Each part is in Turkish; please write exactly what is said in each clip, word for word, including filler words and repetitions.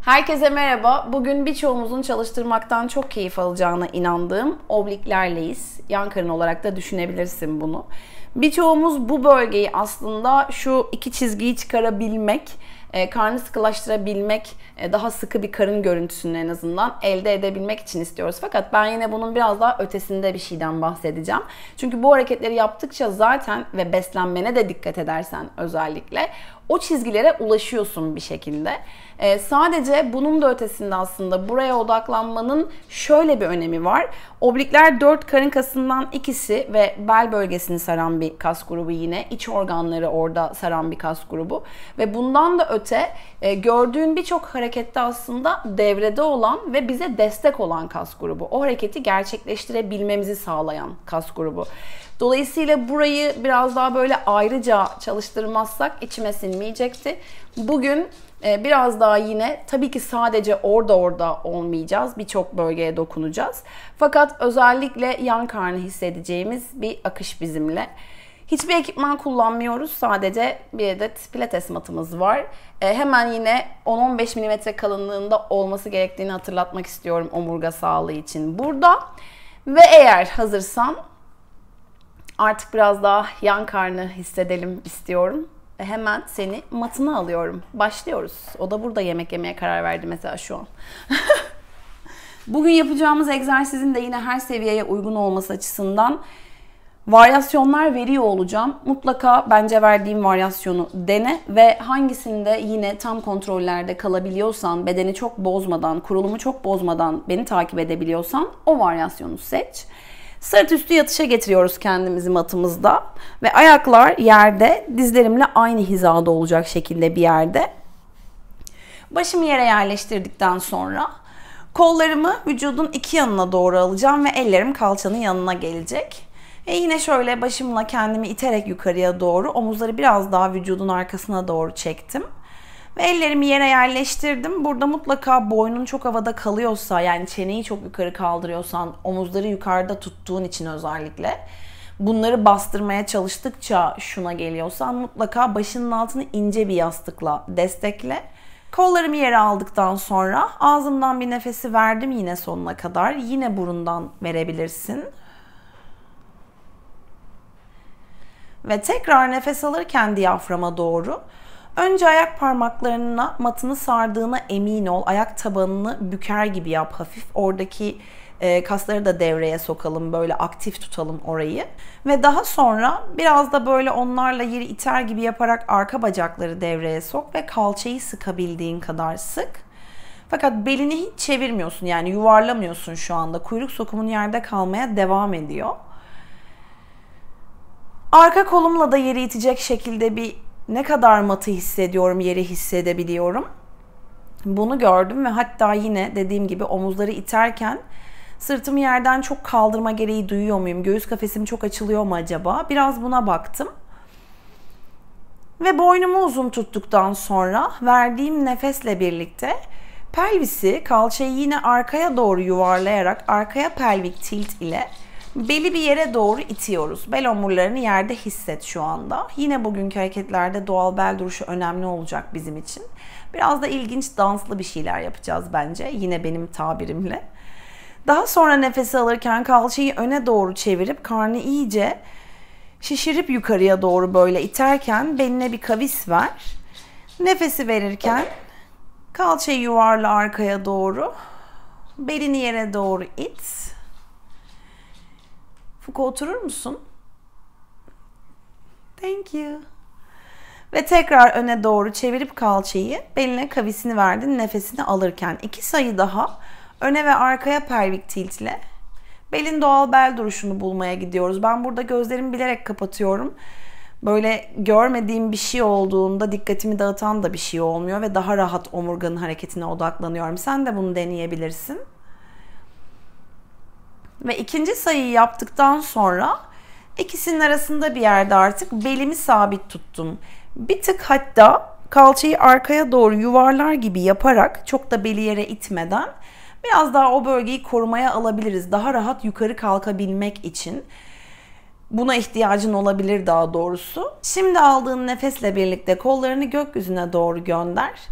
Herkese merhaba. Bugün birçoğumuzun çalıştırmaktan çok keyif alacağına inandığım obliklerleyiz. Yan karın olarak da düşünebilirsin bunu. Birçoğumuz bu bölgeyi aslında şu iki çizgiyi çıkarabilmek, karnı sıkılaştırabilmek, daha sıkı bir karın görüntüsünü en azından elde edebilmek için istiyoruz. Fakat ben yine bunun biraz daha ötesinde bir şeyden bahsedeceğim. Çünkü bu hareketleri yaptıkça zaten ve beslenmene de dikkat edersen özellikle o çizgilere ulaşıyorsun bir şekilde. Ee, sadece bunun da ötesinde aslında buraya odaklanmanın şöyle bir önemi var. Oblikler dört karın kasından ikisi ve bel bölgesini saran bir kas grubu yine. İç organları orada saran bir kas grubu. Ve bundan da öte e, gördüğün birçok harekette aslında devrede olan ve bize destek olan kas grubu. O hareketi gerçekleştirebilmemizi sağlayan kas grubu. Dolayısıyla burayı biraz daha böyle ayrıca çalıştırmazsak içime sinmeyecekti. Bugün biraz daha yine tabii ki sadece orada orada olmayacağız. Birçok bölgeye dokunacağız. Fakat özellikle yan karnı hissedeceğimiz bir akış bizimle. Hiçbir ekipman kullanmıyoruz. Sadece bir adet pilates matımız var. E, hemen yine on on beş milimetre kalınlığında olması gerektiğini hatırlatmak istiyorum omurga sağlığı için burada. Ve eğer hazırsan artık biraz daha yan karnı hissedelim istiyorum. Ve hemen seni matına alıyorum. Başlıyoruz. O da burada yemek yemeye karar verdi mesela şu an. Bugün yapacağımız egzersizin de yine her seviyeye uygun olması açısından varyasyonlar veriyor olacağım. Mutlaka bence verdiğim varyasyonu dene ve hangisinde yine tam kontrollerde kalabiliyorsan, bedeni çok bozmadan, kurulumu çok bozmadan beni takip edebiliyorsan o varyasyonu seç. Sırt üstü yatışa getiriyoruz kendimizi matımızda ve ayaklar yerde, dizlerimle aynı hizada olacak şekilde bir yerde. Başımı yere yerleştirdikten sonra kollarımı vücudun iki yanına doğru alacağım ve ellerim kalçanın yanına gelecek. Ve yine şöyle başımla kendimi iterek yukarıya doğru, omuzları biraz daha vücudun arkasına doğru çektim. Ve ellerimi yere yerleştirdim. Burada mutlaka boynun çok havada kalıyorsa, yani çeneyi çok yukarı kaldırıyorsan, omuzları yukarıda tuttuğun için özellikle bunları bastırmaya çalıştıkça şuna geliyorsan mutlaka başının altını ince bir yastıkla destekle. Kollarımı yere aldıktan sonra ağzımdan bir nefesi verdim yine sonuna kadar. Yine burundan verebilirsin. Ve tekrar nefes alırken diyaframa doğru. Önce ayak parmaklarına matını sardığına emin ol. Ayak tabanını büker gibi yap hafif. Oradaki e, kasları da devreye sokalım. Böyle aktif tutalım orayı. Ve daha sonra biraz da böyle onlarla yeri iter gibi yaparak arka bacakları devreye sok ve kalçayı sıkabildiğin kadar sık. Fakat belini hiç çevirmiyorsun. Yani yuvarlamıyorsun şu anda. Kuyruk sokumun yerde kalmaya devam ediyor. Arka kolumla da yeri itecek şekilde bir ne kadar matı hissediyorum, yeri hissedebiliyorum. Bunu gördüm ve hatta yine dediğim gibi omuzları iterken sırtımı yerden çok kaldırma gereği duyuyor muyum? Göğüs kafesim çok açılıyor mu acaba? Biraz buna baktım. Ve boynumu uzun tuttuktan sonra verdiğim nefesle birlikte pelvisi, kalçayı yine arkaya doğru yuvarlayarak arkaya pelvik tilt ile beli bir yere doğru itiyoruz. Bel omurlarını yerde hisset şu anda. Yine bugünkü hareketlerde doğal bel duruşu önemli olacak bizim için. Biraz da ilginç danslı bir şeyler yapacağız bence. Yine benim tabirimle. Daha sonra nefesi alırken kalçayı öne doğru çevirip karnı iyice şişirip yukarıya doğru böyle iterken beline bir kavis ver. Nefesi verirken kalçayı yuvarla arkaya doğru. Belini yere doğru it. Fuku oturur musun? Thank you. Ve tekrar öne doğru çevirip kalçayı beline kavisini verdin nefesini alırken. iki sayı daha öne ve arkaya pelvik tiltle belin doğal bel duruşunu bulmaya gidiyoruz. Ben burada gözlerimi bilerek kapatıyorum. Böyle görmediğim bir şey olduğunda dikkatimi dağıtan da bir şey olmuyor ve daha rahat omurganın hareketine odaklanıyorum. Sen de bunu deneyebilirsin. Ve ikinci sayıyı yaptıktan sonra ikisinin arasında bir yerde artık belimi sabit tuttum. Bir tık hatta kalçayı arkaya doğru yuvarlar gibi yaparak çok da beli yere itmeden biraz daha o bölgeyi korumaya alabiliriz. Daha rahat yukarı kalkabilmek için. Buna ihtiyacın olabilir daha doğrusu. Şimdi aldığın nefesle birlikte kollarını gökyüzüne doğru gönder.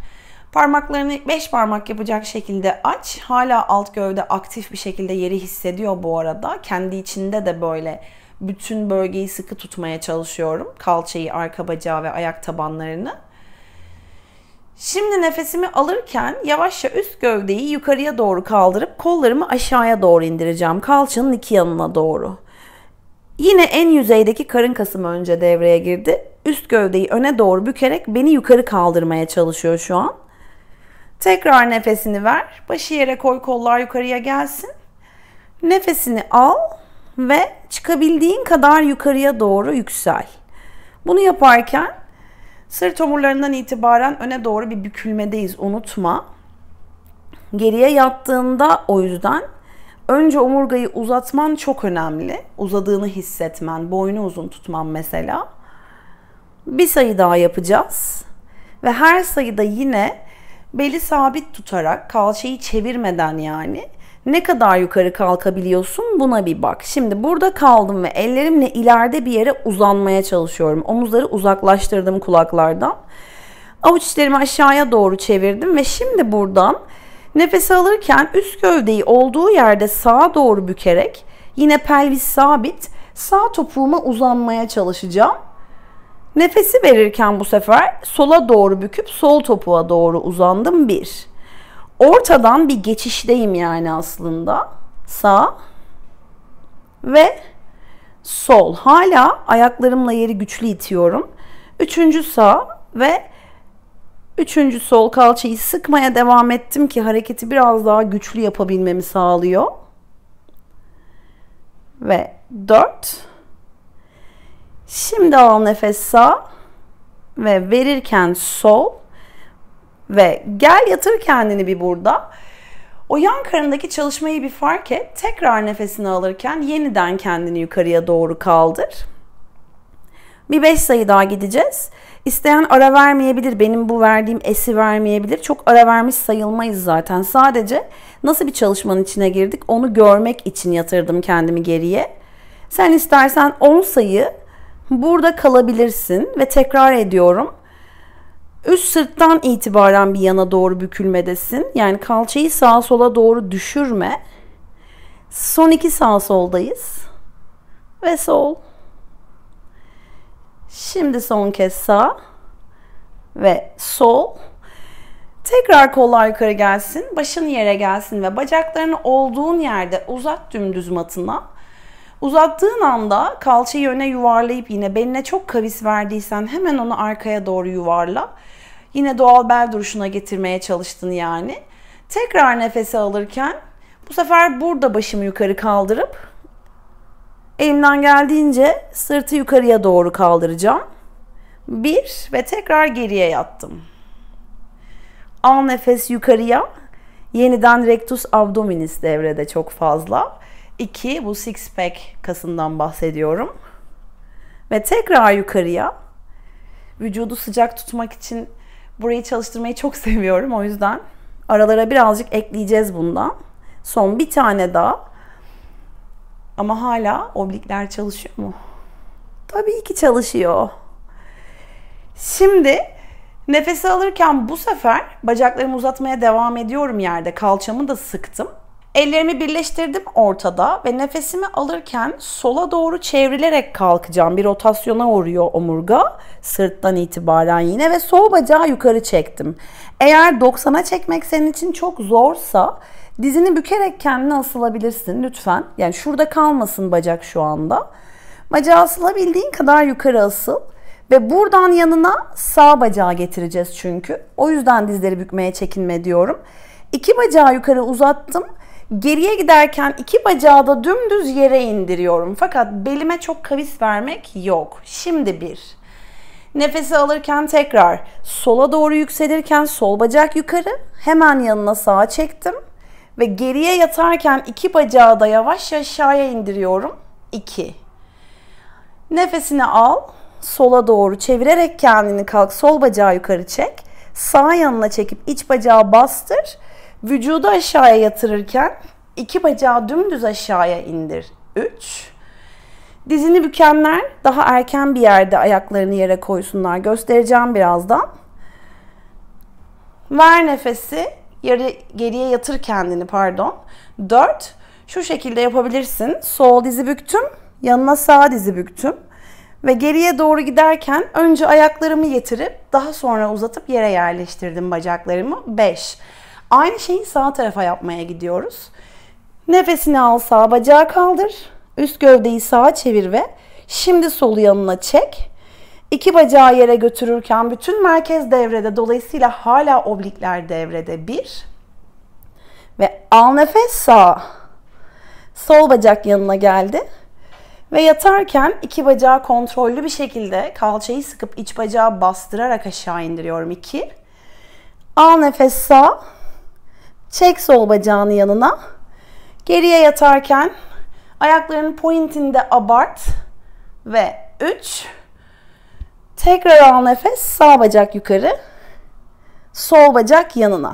Parmaklarını beş parmak yapacak şekilde aç. Hala alt gövde aktif bir şekilde yeri hissediyor bu arada. Kendi içinde de böyle bütün bölgeyi sıkı tutmaya çalışıyorum. Kalçayı, arka bacağı ve ayak tabanlarını. Şimdi nefesimi alırken yavaşça üst gövdeyi yukarıya doğru kaldırıp kollarımı aşağıya doğru indireceğim. Kalçanın iki yanına doğru. Yine en yüzeydeki karın kasım önce devreye girdi. Üst gövdeyi öne doğru bükerek beni yukarı kaldırmaya çalışıyor şu an. Tekrar nefesini ver. Başı yere koy, kollar yukarıya gelsin. Nefesini al ve çıkabildiğin kadar yukarıya doğru yüksel. Bunu yaparken sırt omurlarından itibaren öne doğru bir bükülmedeyiz, unutma. Geriye yattığında o yüzden önce omurgayı uzatman çok önemli. Uzadığını hissetmen, boynu uzun tutman mesela. Bir sayı daha yapacağız. Ve her sayıda yine beli sabit tutarak, kalçayı çevirmeden yani ne kadar yukarı kalkabiliyorsun buna bir bak. Şimdi burada kaldım ve ellerimle ileride bir yere uzanmaya çalışıyorum. Omuzları uzaklaştırdım kulaklardan. Avuç içlerimi aşağıya doğru çevirdim ve şimdi buradan nefes alırken üst gövdeyi olduğu yerde sağa doğru bükerek yine pelvis sabit, sağ topuğuma uzanmaya çalışacağım. Nefesi verirken bu sefer sola doğru büküp sol topuğa doğru uzandım. Bir. Ortadan bir geçişteyim yani aslında. Sağ ve sol. Hala ayaklarımla yeri güçlü itiyorum. Üçüncü sağ ve üçüncü sol, kalçayı sıkmaya devam ettim ki hareketi biraz daha güçlü yapabilmemi sağlıyor. Ve dört. Şimdi al nefes sağ ve verirken sol ve gel yatır kendini bir burada. O yan karındaki çalışmayı bir fark et. Tekrar nefesini alırken yeniden kendini yukarıya doğru kaldır. Bir beş sayı daha gideceğiz. İsteyen ara vermeyebilir. Benim bu verdiğim esi vermeyebilir. Çok ara vermiş sayılmayız zaten. Sadece nasıl bir çalışmanın içine girdik onu görmek için yatırdım kendimi geriye. Sen istersen on sayı burada kalabilirsin ve tekrar ediyorum. Üst sırttan itibaren bir yana doğru bükülmedesin. Yani kalçayı sağa sola doğru düşürme. Son iki sağ soldayız. Ve sol. Şimdi son kez sağ ve sol. Tekrar kollar yukarı gelsin. Başın yere gelsin ve bacaklarını olduğun yerde uzat dümdüz matına. Uzattığın anda kalçayı öne yuvarlayıp yine beline çok kavis verdiysen hemen onu arkaya doğru yuvarla. Yine doğal bel duruşuna getirmeye çalıştın yani. Tekrar nefesi alırken bu sefer burada başımı yukarı kaldırıp elimden geldiğince sırtı yukarıya doğru kaldıracağım. Bir ve tekrar geriye yattım. Al nefes yukarıya. Yeniden rectus abdominis devrede çok fazla. İki, bu six pack kasından bahsediyorum. Ve tekrar yukarıya. Vücudu sıcak tutmak için burayı çalıştırmayı çok seviyorum. O yüzden aralara birazcık ekleyeceğiz bundan. Son bir tane daha. Ama hala oblikler çalışıyor mu? Tabii ki çalışıyor. Şimdi nefesi alırken bu sefer bacaklarımı uzatmaya devam ediyorum yerde. Kalçamı da sıktım. Ellerimi birleştirdim ortada ve nefesimi alırken sola doğru çevrilerek kalkacağım. Bir rotasyona uğruyor omurga sırttan itibaren yine ve sol bacağı yukarı çektim. Eğer doksana çekmek senin için çok zorsa dizini bükerek kendine asılabilirsin lütfen. Yani şurada kalmasın bacak şu anda. Bacağı asılabildiğin kadar yukarı asıl. Ve buradan yanına sağ bacağı getireceğiz çünkü. O yüzden dizleri bükmeye çekinme diyorum. İki bacağı yukarı uzattım. Geriye giderken iki bacağı da dümdüz yere indiriyorum. Fakat belime çok kavis vermek yok. Şimdi bir. Nefesi alırken tekrar sola doğru yükselirken sol bacak yukarı. Hemen yanına sağa çektim. Ve geriye yatarken iki bacağı da yavaş aşağıya indiriyorum. iki. Nefesini al. Sola doğru çevirerek kendini kalk. Sol bacağı yukarı çek. Sağ yanına çekip iç bacağı bastır. Vücudu aşağıya yatırırken iki bacağı dümdüz aşağıya indir. üç. Dizini bükenler daha erken bir yerde ayaklarını yere koysunlar. Göstereceğim birazdan. Ver nefesi. Yarı geriye yatır kendini, pardon. dört. Şu şekilde yapabilirsin. Sol dizi büktüm. Yanına sağ dizi büktüm. Ve geriye doğru giderken önce ayaklarımı getirip daha sonra uzatıp yere yerleştirdim bacaklarımı. beş. Aynı şeyi sağ tarafa yapmaya gidiyoruz. Nefesini al, sağ bacağı kaldır. Üst gövdeyi sağa çevir ve şimdi solu yanına çek. İki bacağı yere götürürken bütün merkez devrede. Dolayısıyla hala oblikler devrede. bir. Ve al nefes, sağ. Sol bacak yanına geldi. Ve yatarken iki bacağı kontrollü bir şekilde kalçayı sıkıp iç bacağı bastırarak aşağı indiriyorum. iki. Al nefes, sağ. Çek sol bacağını yanına. Geriye yatarken ayaklarının pointinde abart. Ve üç. Tekrar al nefes, sağ bacak yukarı. Sol bacak yanına.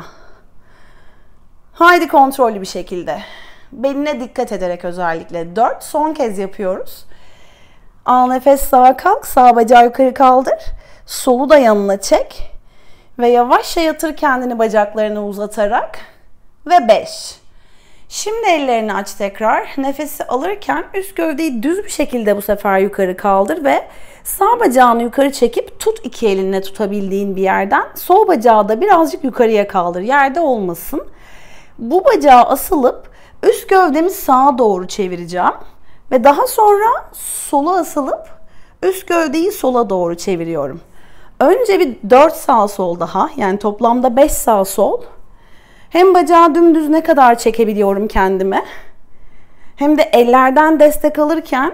Haydi kontrollü bir şekilde. Beline dikkat ederek özellikle. dört. Son kez yapıyoruz. Al nefes, sağa kalk. Sağ bacağı yukarı kaldır. Solu da yanına çek. Ve yavaşça yatır kendini bacaklarını uzatarak. Ve beş. Şimdi ellerini aç tekrar. Nefesi alırken üst gövdeyi düz bir şekilde bu sefer yukarı kaldır ve sağ bacağını yukarı çekip tut iki elinle tutabildiğin bir yerden. Sol bacağı da birazcık yukarıya kaldır. Yerde olmasın. Bu bacağı asılıp üst gövdemi sağa doğru çevireceğim. Ve daha sonra sola asılıp üst gövdeyi sola doğru çeviriyorum. Önce bir dört sağ sol daha. Yani toplamda beş sağ sol. Hem bacağı dümdüz ne kadar çekebiliyorum kendime. Hem de ellerden destek alırken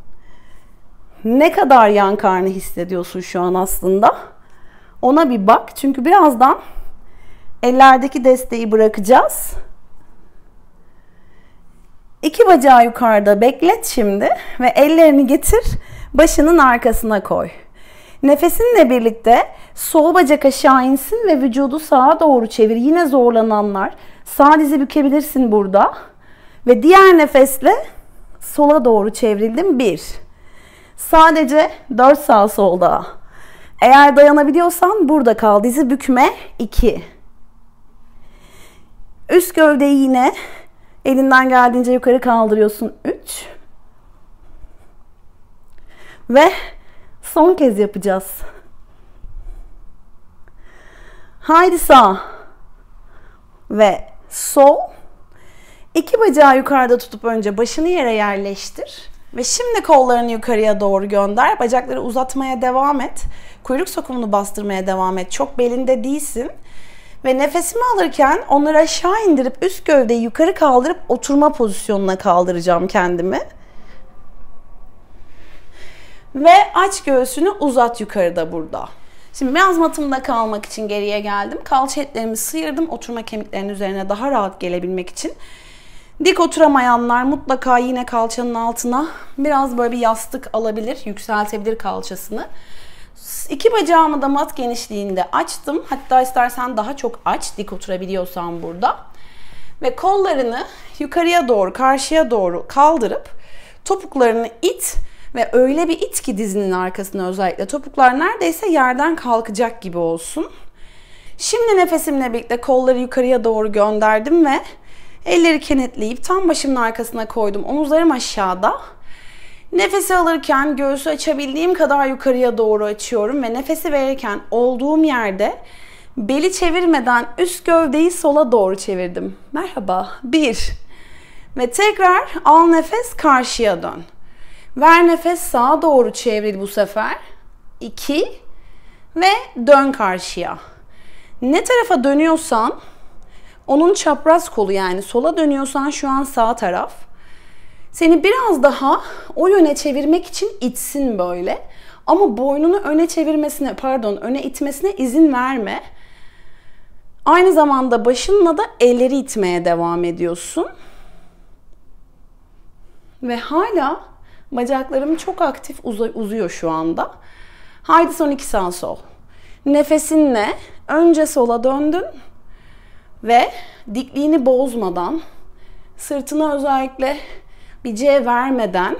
ne kadar yan karnı hissediyorsun şu an aslında. Ona bir bak. Çünkü birazdan ellerdeki desteği bırakacağız. İki bacağı yukarıda beklet şimdi ve ellerini getir, başının arkasına koy. Nefesinle birlikte sol bacak aşağı insin ve vücudu sağa doğru çevir. Yine zorlananlar sağ dizi bükebilirsin burada. Ve diğer nefesle sola doğru çevrildim. bir. Sadece dört sağ sol daha. Eğer dayanabiliyorsan burada kal. Dizi bükme. iki. Üst gövdeyi yine elinden geldiğince yukarı kaldırıyorsun. üç. Ve son kez yapacağız. Haydi sağ ve sol. İki bacağı yukarıda tutup önce başını yere yerleştir. Ve şimdi kollarını yukarıya doğru gönder. Bacakları uzatmaya devam et. Kuyruk sokumunu bastırmaya devam et. Çok belinde değilsin. Ve nefesimi alırken onları aşağı indirip üst gövdeyi yukarı kaldırıp oturma pozisyonuna kaldıracağım kendimi. Ve aç göğsünü, uzat yukarıda burada. Şimdi biraz matımda kalmak için geriye geldim. Kalça etlerimi sıyırdım oturma kemiklerinin üzerine daha rahat gelebilmek için. Dik oturamayanlar mutlaka yine kalçanın altına biraz böyle bir yastık alabilir, yükseltebilir kalçasını. İki bacağımı da mat genişliğinde açtım. Hatta istersen daha çok aç, dik oturabiliyorsan burada. Ve kollarını yukarıya doğru, karşıya doğru kaldırıp topuklarını it ve öyle bir it ki dizinin arkasına özellikle topuklar neredeyse yerden kalkacak gibi olsun. Şimdi nefesimle birlikte kolları yukarıya doğru gönderdim ve elleri kenetleyip tam başımın arkasına koydum. Omuzlarım aşağıda. Nefesi alırken göğsü açabildiğim kadar yukarıya doğru açıyorum ve nefesi verirken olduğum yerde beli çevirmeden üst gövdeyi sola doğru çevirdim. Merhaba. Bir. Ve tekrar al nefes, karşıya dön. Ver nefes, sağa doğru çevril bu sefer. İki. Ve dön karşıya. Ne tarafa dönüyorsan onun çapraz kolu, yani sola dönüyorsan şu an sağ taraf. Seni biraz daha o yöne çevirmek için itsin böyle. Ama boynunu öne çevirmesine, pardon öne itmesine izin verme. Aynı zamanda başınla da elleri itmeye devam ediyorsun. Ve hala bacaklarım çok aktif uzuyor şu anda. Haydi son iki sağ sol. Nefesinle önce sola döndün. Ve dikliğini bozmadan, sırtına özellikle bir C vermeden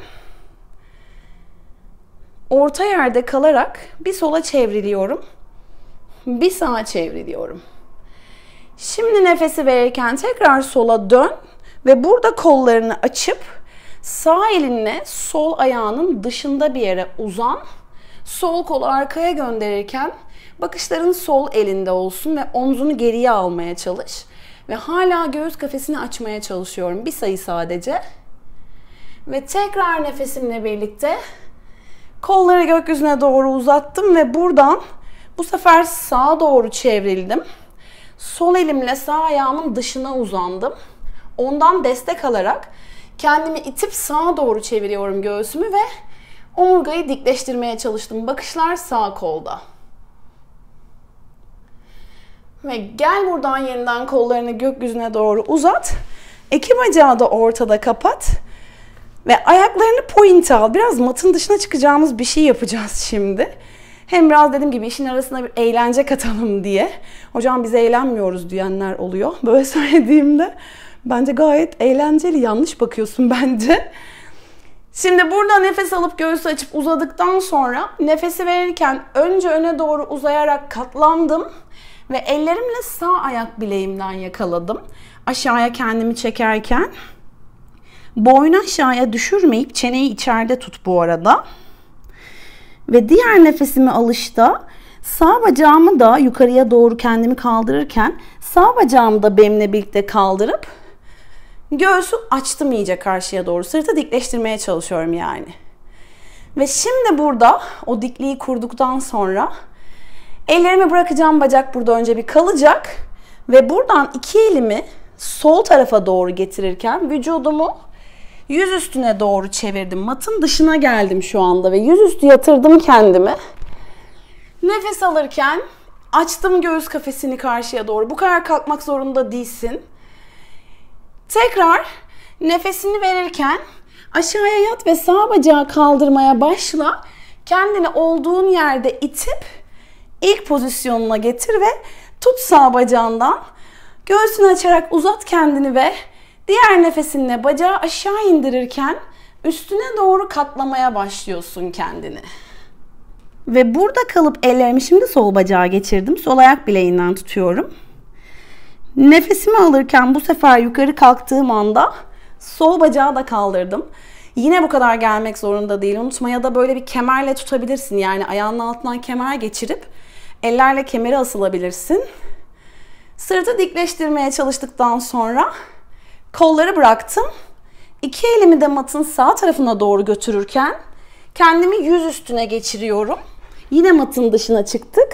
orta yerde kalarak bir sola çevriliyorum, bir sağa çevriliyorum. Şimdi nefesi verirken tekrar sola dön ve burada kollarını açıp sağ elinle sol ayağının dışında bir yere uzan. Sol kolu arkaya gönderirken bakışların sol elinde olsun ve omzunu geriye almaya çalış. Ve hala göğüs kafesini açmaya çalışıyorum. Bir sayı sadece. Ve tekrar nefesimle birlikte kolları gökyüzüne doğru uzattım ve buradan bu sefer sağa doğru çevrildim. Sol elimle sağ ayağımın dışına uzandım. Ondan destek alarak kendimi itip sağa doğru çeviriyorum göğsümü ve omurgayı dikleştirmeye çalıştım. Bakışlar sağ kolda. Ve gel buradan yeniden kollarını gökyüzüne doğru uzat. İki bacağı da ortada kapat. Ve ayaklarını point al. Biraz matın dışına çıkacağımız bir şey yapacağız şimdi. Hem biraz dediğim gibi işin arasına bir eğlence katalım diye. Hocam biz eğlenmiyoruz diyenler oluyor. Böyle söylediğimde bence gayet eğlenceli. Yanlış bakıyorsun bence. Şimdi burada nefes alıp göğsü açıp uzadıktan sonra nefesi verirken önce öne doğru uzayarak katlandım. Ve ellerimle sağ ayak bileğimden yakaladım. Aşağıya kendimi çekerken boynu aşağıya düşürmeyip çeneyi içeride tut bu arada. Ve diğer nefesimi alışta sağ bacağımı da yukarıya doğru kendimi kaldırırken sağ bacağımı da benimle birlikte kaldırıp göğsü açtım iyice karşıya doğru. Sırtı dikleştirmeye çalışıyorum yani. Ve şimdi burada o dikliği kurduktan sonra ellerimi bırakacağım, bacak burada önce bir kalacak. Ve buradan iki elimi sol tarafa doğru getirirken vücudumu yüz üstüne doğru çevirdim. Matın dışına geldim şu anda ve yüzüstü yatırdım kendimi. Nefes alırken açtım göğüs kafesini karşıya doğru. Bu kadar kalkmak zorunda değilsin. Tekrar nefesini verirken aşağıya yat ve sağ bacağı kaldırmaya başla. Kendini olduğun yerde itip ilk pozisyonuna getir ve tut sağ bacağından. Göğsünü açarak uzat kendini ve diğer nefesinle bacağı aşağı indirirken üstüne doğru katlamaya başlıyorsun kendini. Ve burada kalıp ellerimi şimdi sol bacağa geçirdim. Sol ayak bileğinden tutuyorum. Nefesimi alırken bu sefer yukarı kalktığım anda sol bacağı da kaldırdım. Yine bu kadar gelmek zorunda değil. Unutma, ya da böyle bir kemerle tutabilirsin. Yani ayağının altından kemer geçirip ellerle kemere asılabilirsin. Sırtı dikleştirmeye çalıştıktan sonra kolları bıraktım. İki elimi de matın sağ tarafına doğru götürürken kendimi yüz üstüne geçiriyorum. Yine matın dışına çıktık.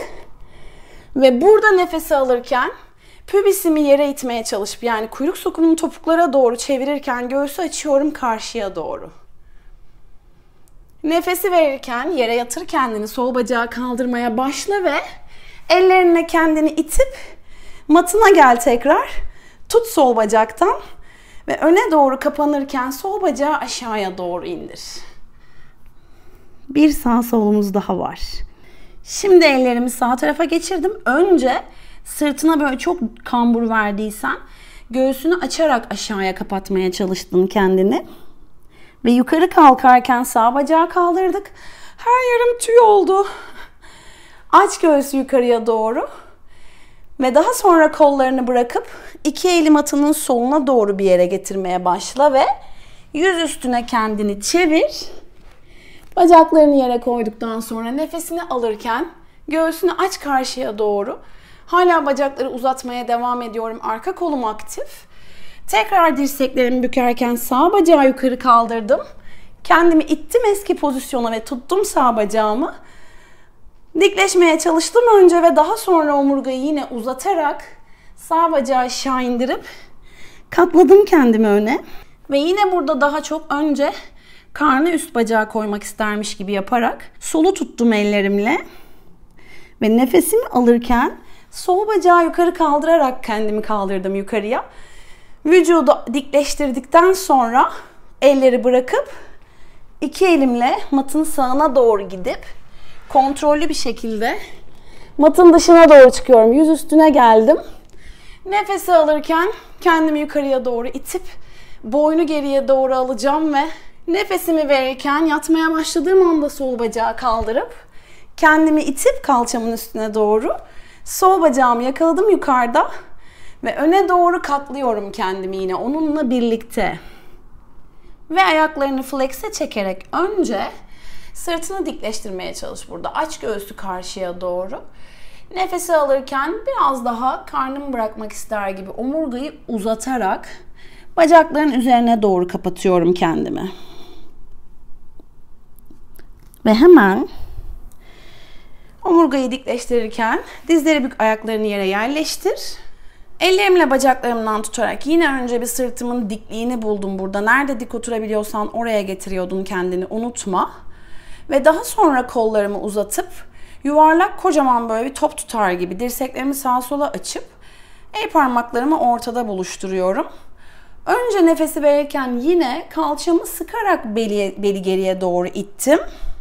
Ve burada nefesi alırken pubisimi yere itmeye çalışıp yani kuyruk sokumunu topuklara doğru çevirirken göğsü açıyorum karşıya doğru. Nefesi verirken yere yatır kendini, sol bacağı kaldırmaya başla ve ellerinle kendini itip matına gel tekrar. Tut sol bacaktan ve öne doğru kapanırken sol bacağı aşağıya doğru indir. Bir sağ solumuz daha var. Şimdi ellerimi sağ tarafa geçirdim. Önce sırtına böyle çok kambur verdiysen göğsünü açarak aşağıya kapatmaya çalıştın kendini. Ve yukarı kalkarken sağ bacağı kaldırdık. Her yerim tüy oldu. Aç göğsü yukarıya doğru. Ve daha sonra kollarını bırakıp iki eli matının soluna doğru bir yere getirmeye başla ve yüz üstüne kendini çevir. Bacaklarını yere koyduktan sonra nefesini alırken göğsünü aç karşıya doğru. Hala bacakları uzatmaya devam ediyorum. Arka kolum aktif. Tekrar dirseklerimi bükerken sağ bacağı yukarı kaldırdım. Kendimi ittim eski pozisyona ve tuttum sağ bacağımı. Dikleşmeye çalıştım önce ve daha sonra omurgayı yine uzatarak sağ bacağı aşağı indirip katladım kendimi öne. Ve yine burada daha çok önce karnı üst bacağı koymak istermiş gibi yaparak solu tuttum ellerimle. Ve nefesimi alırken sol bacağı yukarı kaldırarak kendimi kaldırdım yukarıya. Vücudu dikleştirdikten sonra elleri bırakıp iki elimle matın sağına doğru gidip kontrollü bir şekilde matın dışına doğru çıkıyorum. Yüz üstüne geldim. Nefesi alırken kendimi yukarıya doğru itip boynu geriye doğru alacağım ve nefesimi verirken yatmaya başladığım anda sol bacağı kaldırıp kendimi itip kalçamın üstüne doğru sol bacağımı yakaladım yukarıda Ve öne doğru katlıyorum kendimi yine onunla birlikte. Ve ayaklarını flex'e çekerek önce sırtını dikleştirmeye çalış burada. Aç göğsü karşıya doğru. Nefesi alırken biraz daha karnımı bırakmak ister gibi omurgayı uzatarak bacakların üzerine doğru kapatıyorum kendimi. Ve hemen omurgayı dikleştirirken dizleri bük, ayaklarını yere yerleştir. Ellerimle bacaklarımdan tutarak yine önce bir sırtımın dikliğini buldum burada. Nerede dik oturabiliyorsan oraya getiriyordun kendini, unutma. Ve daha sonra kollarımı uzatıp yuvarlak kocaman böyle bir top tutar gibi dirseklerimi sağa sola açıp el parmaklarımı ortada buluşturuyorum. Önce nefesi verirken yine kalçamı sıkarak beli, beli geriye doğru ittim.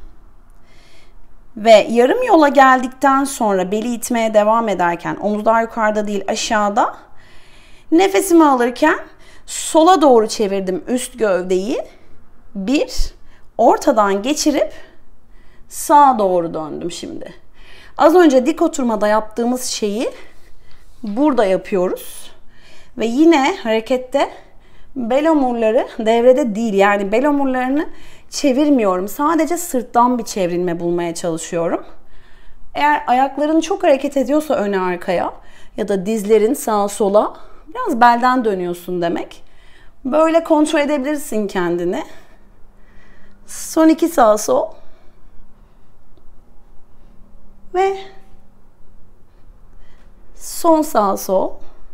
Ve yarım yola geldikten sonra beli itmeye devam ederken omuzlar yukarıda değil aşağıda. Nefesimi alırken sola doğru çevirdim üst gövdeyi. Bir, ortadan geçirip sağa doğru döndüm şimdi. Az önce dik oturmada yaptığımız şeyi burada yapıyoruz. Ve yine harekette bel omurları devrede değil. Yani bel omurlarını çevirmiyorum. Sadece sırttan bir çevrilme bulmaya çalışıyorum. Eğer ayakların çok hareket ediyorsa öne arkaya ya da dizlerin sağa sola biraz belden dönüyorsun demek. Böyle kontrol edebilirsin kendini. Son iki sağ sol. Ve son sağ sol.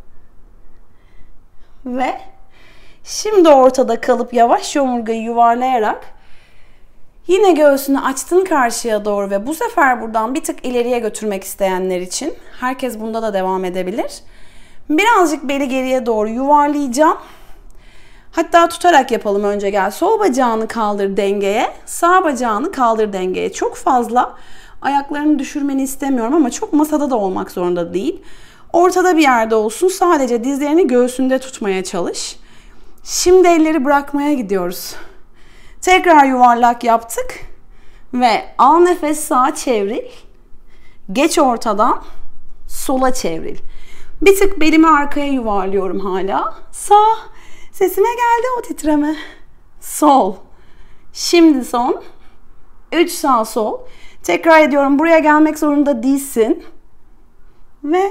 Ve şimdi ortada kalıp yavaş omurgayı yuvarlayarak yine göğsünü açtın karşıya doğru ve bu sefer buradan bir tık ileriye götürmek isteyenler için herkes bunda da devam edebilir. Birazcık beli geriye doğru yuvarlayacağım. Hatta tutarak yapalım önce gel. Sol bacağını kaldır dengeye, sağ bacağını kaldır dengeye. Çok fazla ayaklarını düşürmeni istemiyorum ama çok masada da olmak zorunda değil. Ortada bir yerde olsun. Sadece dizlerini göğsünde tutmaya çalış. Şimdi elleri bırakmaya gidiyoruz. Tekrar yuvarlak yaptık. Ve al nefes sağa çevril. Geç ortadan sola çevril. Bir tık belimi arkaya yuvarlıyorum hala. Sağ. Sesime geldi o titreme. Sol. Şimdi son. Üç sağ sol. Tekrar ediyorum. Buraya gelmek zorunda değilsin. Ve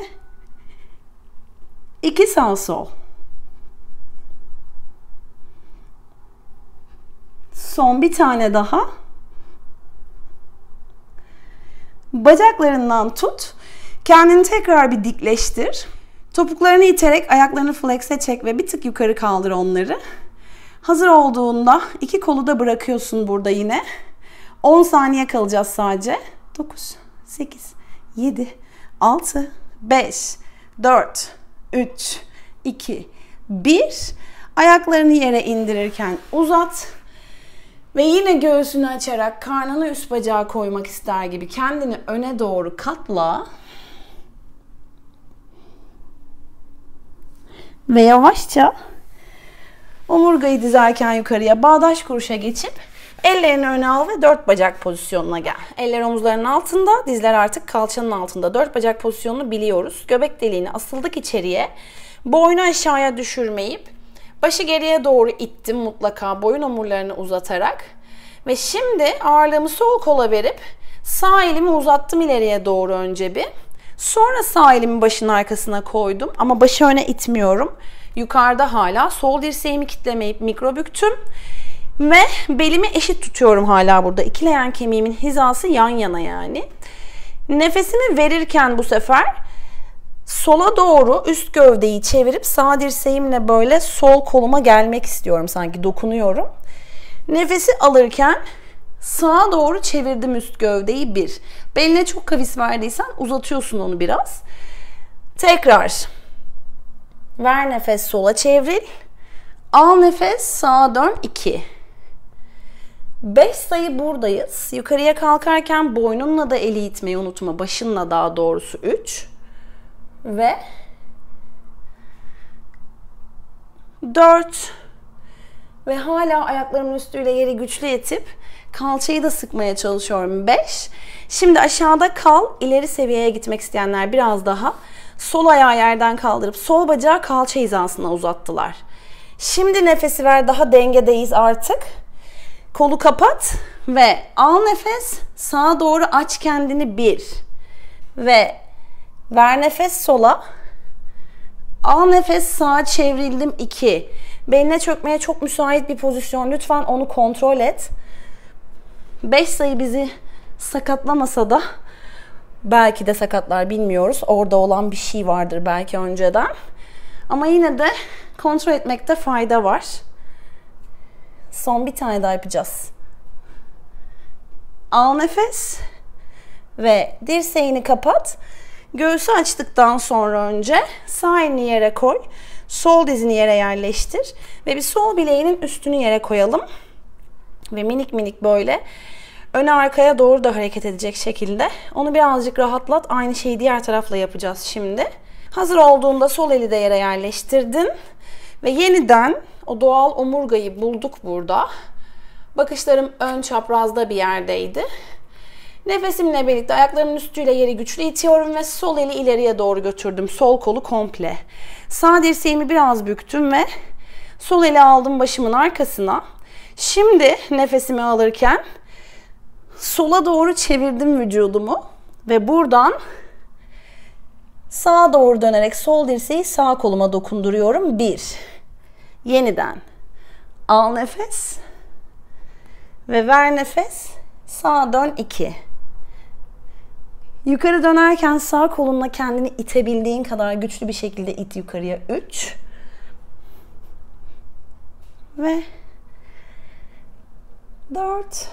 iki sağ sol. Son bir tane daha. Bacaklarından tut. Kendini tekrar bir dikleştir. Topuklarını iterek ayaklarını flex'e çek ve bir tık yukarı kaldır onları. Hazır olduğunda iki kolu da bırakıyorsun burada yine. on saniye kalacağız sadece. dokuz, sekiz, yedi, altı, beş, dört, üç, iki, bir. Ayaklarını yere indirirken uzat. Ve yine göğsünü açarak karnını üst bacağa koymak ister gibi kendini öne doğru katla. Ve yavaşça omurgayı dizerken yukarıya bağdaş kuruşa geçip ellerini öne al ve dört bacak pozisyonuna gel. Eller omuzların altında, dizler artık kalçanın altında. Dört bacak pozisyonunu biliyoruz. Göbek deliğini asıldık içeriye. Boynu aşağıya düşürmeyip başı geriye doğru ittim mutlaka boyun omurlarını uzatarak. Ve şimdi ağırlığımı sol kola verip sağ elimi uzattım ileriye doğru önce bir. Sonra sağ elimi başın arkasına koydum ama başı öne itmiyorum. Yukarıda hala sol dirseğimi kitlemeyip mikro büktüm. Ve belimi eşit tutuyorum hala burada. İki leğen kemiğimin hizası yan yana yani. Nefesimi verirken bu sefer sola doğru üst gövdeyi çevirip sağ dirseğimle böyle sol koluma gelmek istiyorum. Sanki dokunuyorum. Nefesi alırken sağa doğru çevirdim üst gövdeyi bir. Beline çok kavis verdiysen uzatıyorsun onu biraz. Tekrar. Ver nefes sola çevril. Al nefes sağa dön iki. beş sayı buradayız. Yukarıya kalkarken boynunla da eli itmeyi unutma. Başınla daha doğrusu üç. Ve dört. Ve hala ayaklarımın üstüyle yeri güçlü itip kalçayı da sıkmaya çalışıyorum. beş. Şimdi aşağıda kal. İleri seviyeye gitmek isteyenler biraz daha Sol ayağı yerden kaldırıp sol bacağı kalça hizasına uzattılar. Şimdi nefesi ver, daha dengedeyiz artık. Kolu kapat ve al nefes, sağa doğru aç kendini bir. Ve ver nefes sola. Al nefes sağa çevrildim iki. Beline çökmeye çok müsait bir pozisyon. Lütfen onu kontrol et. beş sayı bizi sakatlamasa da belki de sakatlar, bilmiyoruz. Orada olan bir şey vardır belki önceden. Ama yine de kontrol etmekte fayda var. Son bir tane daha yapacağız. Al nefes ve dirseğini kapat. Göğsü açtıktan sonra önce sağ elini yere koy. Sol dizini yere yerleştir. Ve bir sol bileğinin üstünü yere koyalım. Ve minik minik böyle öne arkaya doğru da hareket edecek şekilde. Onu birazcık rahatlat. Aynı şeyi diğer tarafla yapacağız şimdi. Hazır olduğunda sol eli de yere yerleştirdin. Ve yeniden o doğal omurgayı bulduk burada. Bakışlarım ön çaprazda bir yerdeydi. Nefesimle birlikte ayaklarımın üstüyle yeri güçlü itiyorum ve sol eli ileriye doğru götürdüm. Sol kolu komple. Sağ dirseğimi biraz büktüm ve sol eli aldım başımın arkasına. Şimdi nefesimi alırken sola doğru çevirdim vücudumu ve buradan sağa doğru dönerek sol dirseği sağ koluma dokunduruyorum. Bir. Yeniden. Al nefes. Ve ver nefes. Sağa dön. iki. Yukarı dönerken sağ kolunla kendini itebildiğin kadar güçlü bir şekilde it yukarıya. üç. Ve dört.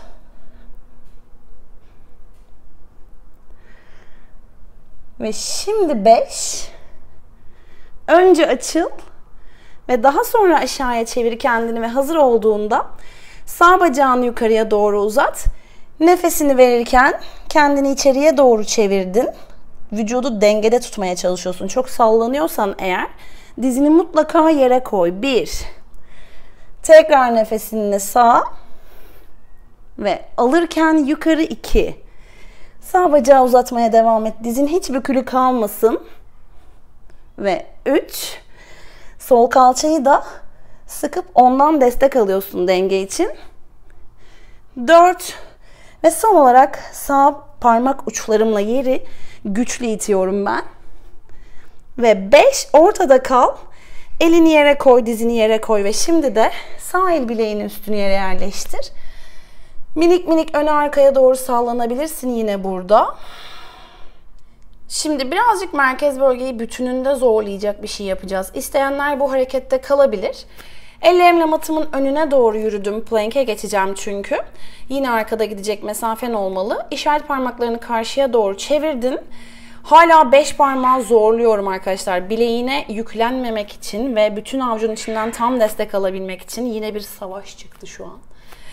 Ve şimdi beş. Önce açıl ve daha sonra aşağıya çevir kendini ve hazır olduğunda sağ bacağını yukarıya doğru uzat. Nefesini verirken kendini içeriye doğru çevirdin. Vücudu dengede tutmaya çalışıyorsun. Çok sallanıyorsan eğer dizini mutlaka yere koy. bir. Tekrar nefesinle sağ ve alırken yukarı iki. Sağ bacağı uzatmaya devam et. Dizin hiç bükülü kalmasın. Ve üç. Sol kalçayı da sıkıp ondan destek alıyorsun denge için. dört. Ve son olarak sağ parmak uçlarımla yeri güçlü itiyorum ben. Ve beş. Ortada kal. Elini yere koy, dizini yere koy ve şimdi de sağ el bileğinin üstünü yere yerleştir. Minik minik öne arkaya doğru sallanabilirsin yine burada. Şimdi birazcık merkez bölgeyi bütününde zorlayacak bir şey yapacağız. İsteyenler bu harekette kalabilir. Ellerimle matımın önüne doğru yürüdüm. Plank'e geçeceğim çünkü. Yine arkada gidecek mesafen olmalı. İşaret parmaklarını karşıya doğru çevirdin. Hala beş parmağı zorluyorum arkadaşlar. Bileğine yüklenmemek için ve bütün avucun içinden tam destek alabilmek için yine bir savaş çıktı şu an.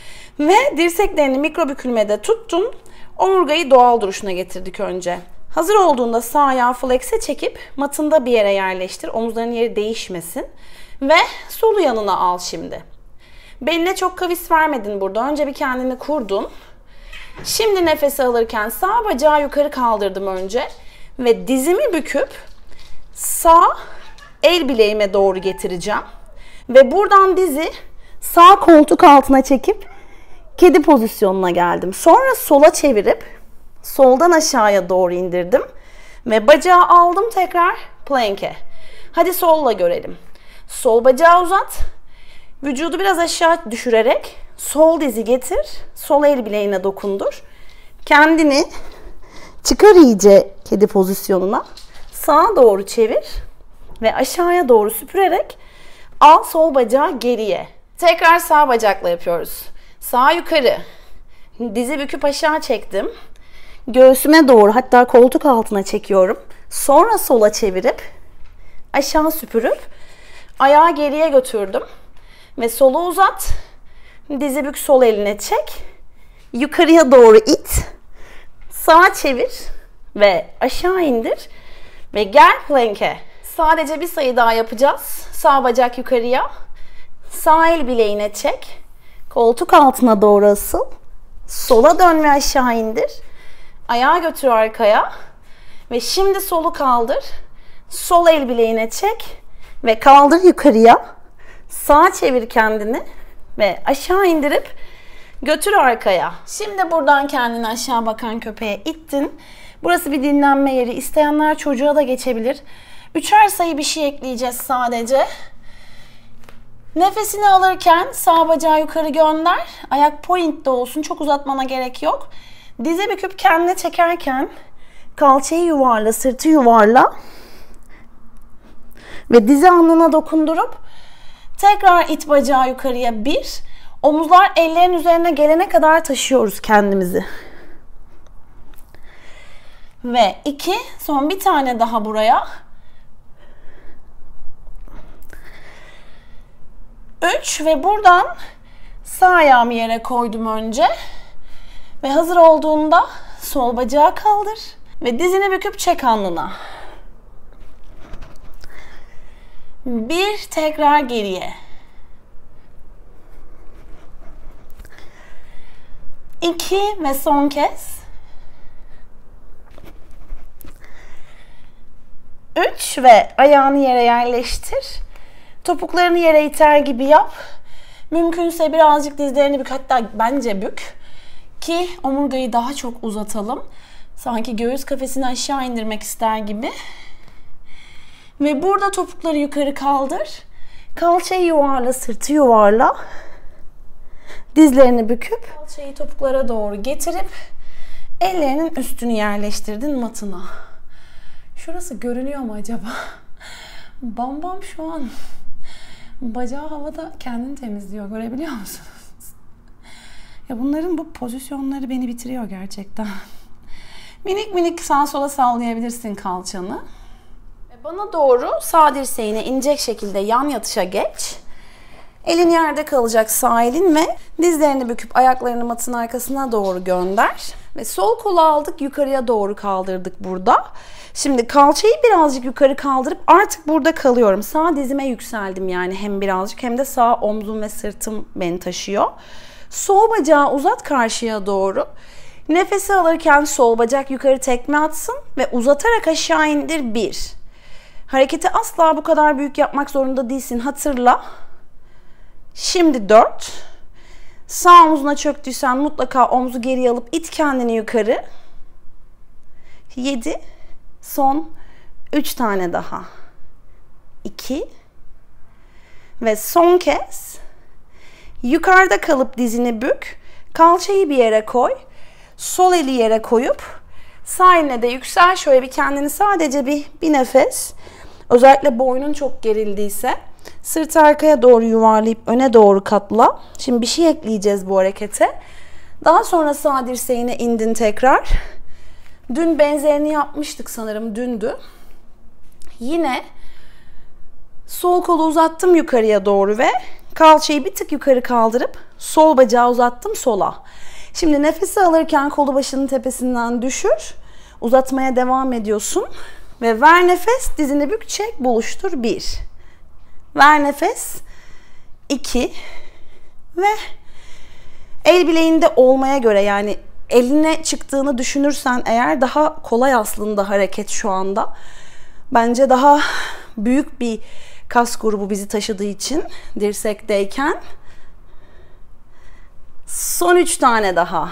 Ve dirseklerini mikro bükülmede tuttun. Omurgayı doğal duruşuna getirdik önce. Hazır olduğunda sağ ayağı flex'e çekip matında bir yere yerleştir. Omuzların yeri değişmesin. Ve solu yanına al şimdi. Beline çok kavis vermedin burada. Önce bir kendini kurdun. Şimdi nefesi alırken sağ bacağı yukarı kaldırdım önce. Ve dizimi büküp sağ el bileğime doğru getireceğim. Ve buradan dizi sağ koltuk altına çekip kedi pozisyonuna geldim. Sonra sola çevirip soldan aşağıya doğru indirdim. Ve bacağı aldım tekrar plank'e. Hadi solla görelim. Sol bacağı uzat. Vücudu biraz aşağı düşürerek sol dizi getir. Sol el bileğine dokundur. Kendini çıkar iyice kedi pozisyonuna. Sağa doğru çevir. Ve aşağıya doğru süpürerek al sol bacağı geriye. Tekrar sağ bacakla yapıyoruz. Sağ yukarı. Dizi büküp aşağı çektim. Göğsüme doğru, hatta koltuk altına çekiyorum. Sonra sola çevirip aşağı süpürüp ayağı geriye götürdüm. Ve sola uzat. Dizi bük, sol eline çek. Yukarıya doğru it. Sağa çevir. Ve aşağı indir. Ve gel plank'e. Sadece bir sayı daha yapacağız. Sağ bacak yukarıya. Sağ el bileğine çek. Koltuk altına doğru asıl. Sola dön ve aşağı indir. Ayağı götür arkaya. Ve şimdi solu kaldır. Sol el bileğine çek ve kaldır yukarıya. Sağa çevir kendini ve aşağı indirip götür arkaya. Şimdi buradan kendini aşağı bakan köpeğe ittin. Burası bir dinlenme yeri. İsteyenler çocuğa da geçebilir. Üçer sayı bir şey ekleyeceğiz sadece. Nefesini alırken sağ bacağı yukarı gönder. Ayak point'te olsun. Çok uzatmana gerek yok. Dize büküp kendine çekerken kalçayı yuvarla, sırtı yuvarla. Ve dizi alnına dokundurup tekrar it bacağı yukarıya bir. Omuzlar ellerin üzerine gelene kadar taşıyoruz kendimizi. Ve iki. Son bir tane daha buraya. Üç ve buradan sağ ayağımı yere koydum önce. Ve hazır olduğunda sol bacağı kaldır. Ve dizini büküp çek alnına. Bir, tekrar geriye. İki ve son kez. Üç ve ayağını yere yerleştir. Topuklarını yere iter gibi yap. Mümkünse birazcık dizlerini bük, hatta bence bük. Ki omurgayı daha çok uzatalım. Sanki göğüs kafesini aşağı indirmek ister gibi. Ve burada topukları yukarı kaldır. Kalçayı yuvarla, sırtı yuvarla. Dizlerini büküp kalçayı topuklara doğru getirip ellerinin üstünü yerleştirdin matına. Şurası görünüyor mu acaba? Bam bam şu an bacağı havada kendini temizliyor. Görebiliyor musunuz? Ya bunların bu pozisyonları beni bitiriyor gerçekten. Minik minik sağa sola sallayabilirsin kalçanı. Bana doğru sağ dirseğine inecek şekilde yan yatışa geç. Elin yerde kalacak, sağ elin, ve dizlerini büküp ayaklarını matın arkasına doğru gönder. Ve sol kolu aldık, yukarıya doğru kaldırdık burada. Şimdi kalçayı birazcık yukarı kaldırıp artık burada kalıyorum. Sağ dizime yükseldim yani, hem birazcık hem de sağ omzum ve sırtım beni taşıyor. Sol bacağı uzat karşıya doğru. Nefesi alırken sol bacak yukarı tekme atsın ve uzatarak aşağı indir bir. Hareketi asla bu kadar büyük yapmak zorunda değilsin, hatırla. Şimdi dört. Sağ omzuna çöktüysen mutlaka omzu geriye alıp it kendini yukarı. yedi. Son üç tane daha. iki. Ve son kez. Yukarıda kalıp dizini bük. Kalçayı bir yere koy. Sol eli yere koyup sağ eline de yüksel. Şöyle bir kendini sadece bir, bir nefes. Özellikle boynun çok gerildiyse sırtı arkaya doğru yuvarlayıp öne doğru katla. Şimdi bir şey ekleyeceğiz bu harekete. Daha sonra sağ dirseğine indin tekrar. Dün benzerini yapmıştık sanırım, dündü. Yine sol kolu uzattım yukarıya doğru ve kalçayı bir tık yukarı kaldırıp sol bacağı uzattım sola. Şimdi nefesi alırken kolu başının tepesinden düşür. Uzatmaya devam ediyorsun. Ve ver nefes, dizini bük, çek, buluştur. bir. Ver nefes. iki. Ve el bileğinde olmaya göre, yani eline çıktığını düşünürsen eğer, daha kolay aslında hareket şu anda. Bence daha büyük bir kas grubu bizi taşıdığı için dirsekteyken. Son üç tane daha.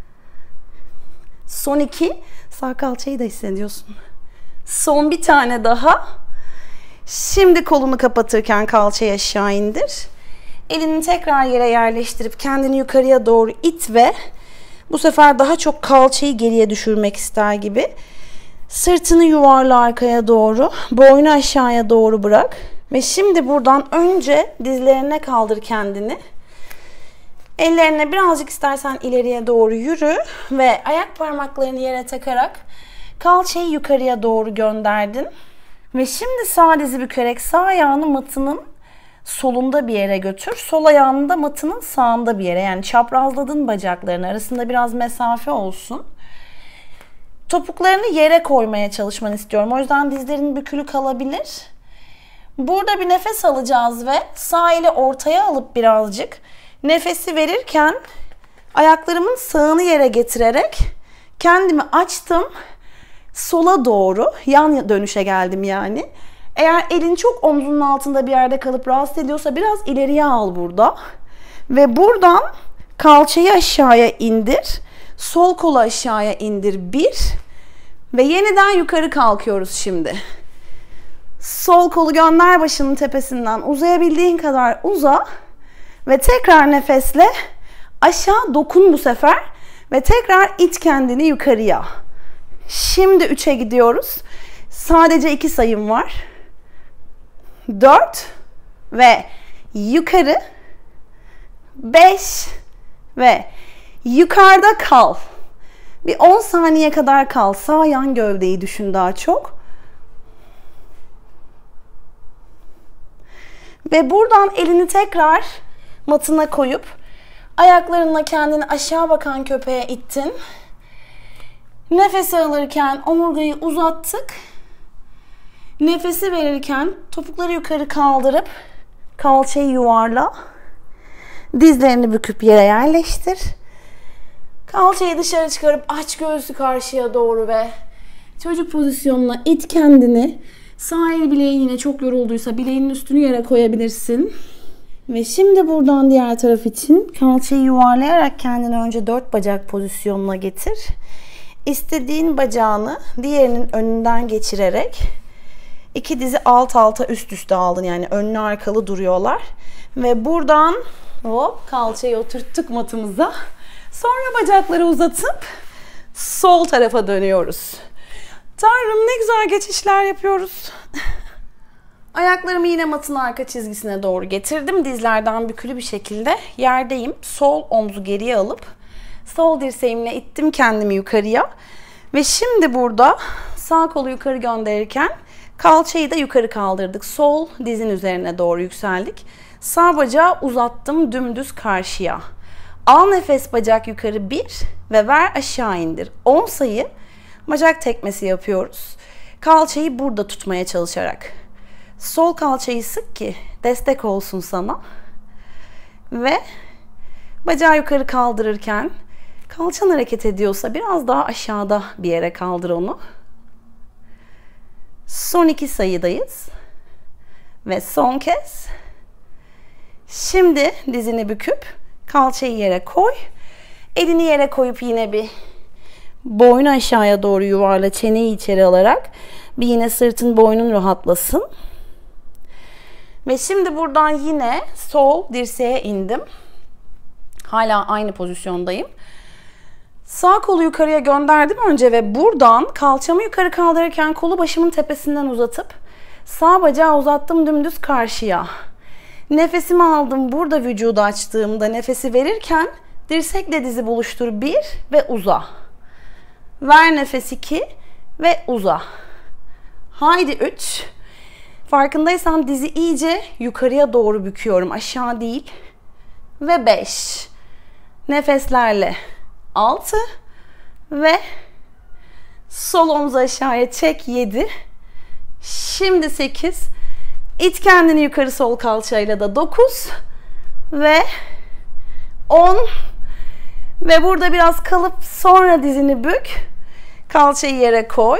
Son iki. Sağ kalçayı da hissediyorsun. Son bir tane daha. Şimdi kolunu kapatırken kalçayı aşağı indir. Elini tekrar yere yerleştirip kendini yukarıya doğru it ve bu sefer daha çok kalçayı geriye düşürmek ister gibi. Sırtını yuvarla arkaya doğru. Boynu aşağıya doğru bırak. Ve şimdi buradan önce dizlerine kaldır kendini. Ellerine birazcık istersen ileriye doğru yürü ve ayak parmaklarını yere takarak kalçayı yukarıya doğru gönderdin. Ve şimdi sağ dizi bükerek sağ ayağını matının solunda bir yere götür. Sol ayağını da matının sağında bir yere. Yani çaprazladın bacaklarını. Arasında biraz mesafe olsun. Topuklarını yere koymaya çalışmanı istiyorum. O yüzden dizlerin bükülü kalabilir. Burada bir nefes alacağız ve sağ eli ortaya alıp birazcık nefesi verirken ayaklarımın sağını yere getirerek kendimi açtım. sola doğru yan dönüşe geldim yani. Eğer elin çok omzunun altında bir yerde kalıp rahatsız ediyorsa biraz ileriye al burada. Ve buradan kalçayı aşağıya indir. Sol kolu aşağıya indir. Bir. Ve yeniden yukarı kalkıyoruz şimdi. Sol kolu gönder başının tepesinden uzayabildiğin kadar uza. Ve tekrar nefesle aşağı dokun bu sefer. Ve tekrar it kendini yukarıya. Şimdi üçe gidiyoruz. Sadece iki sayım var. dört ve yukarı. beş ve yukarıda kal. Bir on saniye kadar kal. Sağ yan gövdeyi düşün daha çok. Ve buradan elini tekrar matına koyup ayaklarınla kendini aşağı bakan köpeğe ittin. Nefes alırken omurgayı uzattık. Nefesi verirken topukları yukarı kaldırıp kalçayı yuvarla. Dizlerini büküp yere yerleştir. Kalçayı dışarı çıkarıp aç göğsü karşıya doğru ve çocuk pozisyonuna it kendini. Sağ el bileğin yine çok yorulduysa bileğinin üstünü yere koyabilirsin. Ve şimdi buradan diğer taraf için kalçayı yuvarlayarak kendini önce dört bacak pozisyonuna getir. İstediğin bacağını diğerinin önünden geçirerek iki dizi alt alta üst üste aldın. Yani önlü arkalı duruyorlar. Ve buradan hop kalçayı oturttuk matımıza. Sonra bacakları uzatıp sol tarafa dönüyoruz. Tanrım ne güzel geçişler yapıyoruz. Ayaklarımı yine matın arka çizgisine doğru getirdim. Dizlerden bükülü bir şekilde yerdeyim. Sol omzu geriye alıp sol dirseğimle ittim kendimi yukarıya. Ve şimdi burada sağ kolu yukarı gönderirken kalçayı da yukarı kaldırdık. Sol dizin üzerine doğru yükseldik. Sağ bacağı uzattım dümdüz karşıya. Al nefes bacak yukarı bir ve ver aşağı indir. on sayı bacak tekmesi yapıyoruz. Kalçayı burada tutmaya çalışarak. Sol kalçayı sık ki destek olsun sana. Ve bacağı yukarı kaldırırken kalçan hareket ediyorsa biraz daha aşağıda bir yere kaldır onu. Son iki sayıdayız. Ve son kez. Şimdi dizini büküp kalçayı yere koy. Elini yere koyup yine bir boynu aşağıya doğru yuvarla. Çeneyi içeri alarak. Bir yine sırtın boynun rahatlasın. Ve şimdi buradan yine sol dirseğe indim. Hala aynı pozisyondayım. Sağ kolu yukarıya gönderdim önce ve buradan kalçamı yukarı kaldırırken kolu başımın tepesinden uzatıp sağ bacağı uzattım dümdüz karşıya. Nefesimi aldım. Burada vücudu açtığımda nefesi verirken dirsekle dizi buluştur bir ve uza. Ver nefes iki ve uza. Haydi üç. Farkındaysan dizi iyice yukarıya doğru büküyorum. Aşağı değil. Ve beş. Nefeslerle altı. Ve sol omzu aşağıya çek yedi. Şimdi sekiz. İt kendini yukarı sol kalçayla da dokuz. Ve on. Ve burada biraz kalıp sonra dizini bük. Kalçayı yere koy.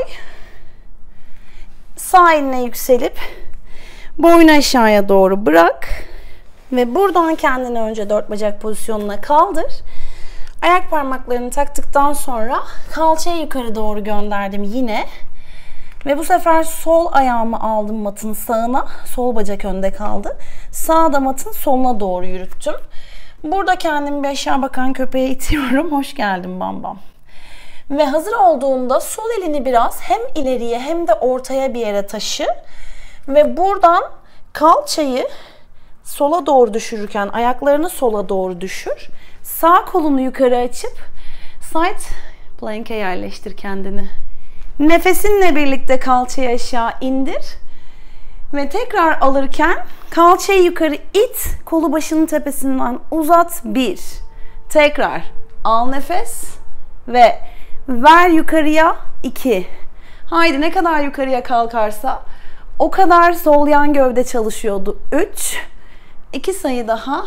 Sağ eline yükselip boynu aşağıya doğru bırak. Ve buradan kendini önce dört bacak pozisyonuna kaldır. Ayak parmaklarını taktıktan sonra kalçayı yukarı doğru gönderdim yine. Ve bu sefer sol ayağımı aldım matın sağına. Sol bacak önde kaldı. Sağda matın soluna doğru yürüttüm. Burada kendimi bir aşağı bakan köpeğe itiyorum. Hoş geldin Bam Bam. Ve hazır olduğunda sol elini biraz hem ileriye hem de ortaya bir yere taşı. Ve buradan kalçayı sola doğru düşürürken ayaklarını sola doğru düşür. Sağ kolunu yukarı açıp side plank'e yerleştir kendini. Nefesinle birlikte kalçayı aşağı indir. Ve tekrar alırken kalçayı yukarı it. Kolu başının tepesinden uzat. Bir. Tekrar al nefes. Ve ver yukarıya. iki. Haydi ne kadar yukarıya kalkarsa o kadar sol yan gövde çalışıyordu. üç. iki sayı daha.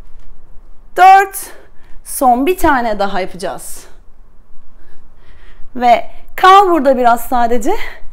dört. Son bir tane daha yapacağız. Ve kal burada biraz sadece.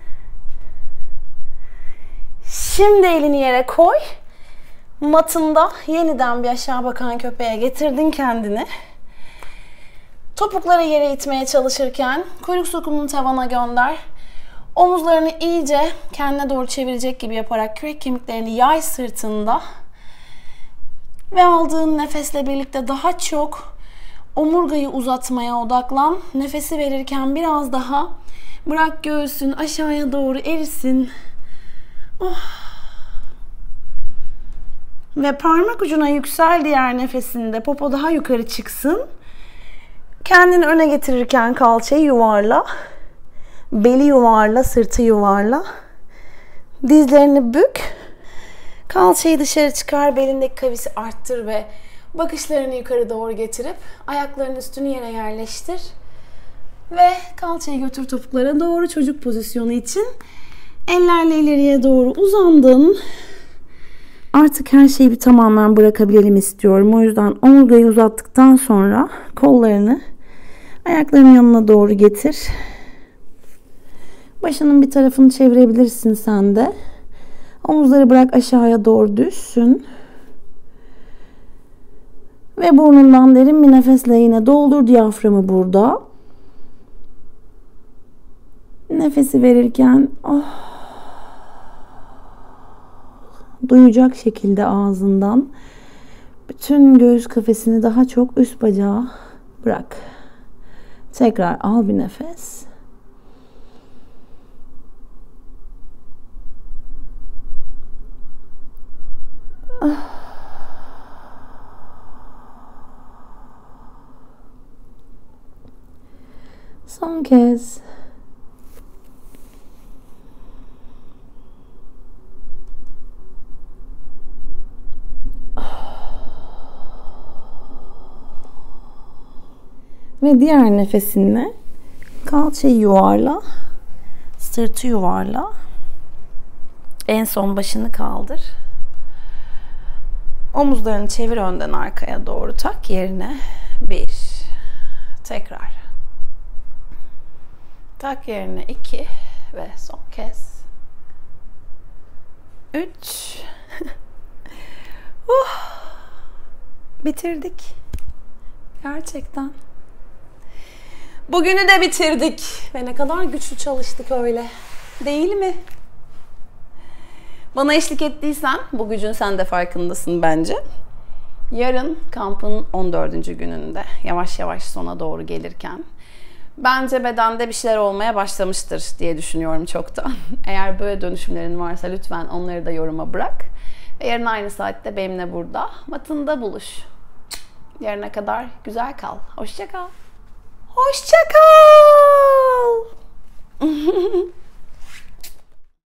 Şimdi elini yere koy. Matında yeniden bir aşağı bakan köpeğe getirdin kendini. Topukları yere itmeye çalışırken kuyruk sokumunu tavana gönder. Omuzlarını iyice kendine doğru çevirecek gibi yaparak kürek kemiklerini yay sırtında. Ve aldığın nefesle birlikte daha çok omurgayı uzatmaya odaklan. Nefesi verirken biraz daha bırak göğsün aşağıya doğru erisin. Oh. Ve parmak ucuna yüksel diğer nefesinde. Popo daha yukarı çıksın. Kendini öne getirirken kalçayı yuvarla. Beli yuvarla, sırtı yuvarla. Dizlerini bük. Kalçayı dışarı çıkar, belindeki kavisi arttır ve bakışlarını yukarı doğru getirip ayaklarının üstünü yere yerleştir. Ve kalçayı götür topuklara doğru, çocuk pozisyonu için. Ellerle ileriye doğru uzandın. Artık her şeyi bir tamamen bırakabilelim istiyorum. O yüzden omurgayı uzattıktan sonra kollarını ayakların yanına doğru getir. Başının bir tarafını çevirebilirsin sen de. Omuzları bırak aşağıya doğru düşsün. Ve burnundan derin bir nefesle yine doldur diyaframı burada. Nefesi verirken oh, duyacak şekilde ağzından bütün göğüs kafesini daha çok üst bacağa bırak. Tekrar al bir nefes. Son kez. Ve diğer nefesinle kalçayı yuvarla, sırtı yuvarla. En son başını kaldır. Omuzlarını çevir önden arkaya doğru, tak yerine. Bir. Tekrar. Tak yerine iki. Ve son kez. Üç. uh. Bitirdik. Gerçekten. Bugünü de bitirdik. Ve ne kadar güçlü çalıştık öyle. Değil mi? Bana eşlik ettiysen bu gücün sen de farkındasın bence. Yarın kampın on dördüncü gününde yavaş yavaş sona doğru gelirken bence bedende bir şeyler olmaya başlamıştır diye düşünüyorum çoktan. Eğer böyle dönüşümlerin varsa lütfen onları da yoruma bırak. Ve yarın aynı saatte benimle burada matında buluş. Yarına kadar güzel kal. Hoşça kal. Hoşça kal.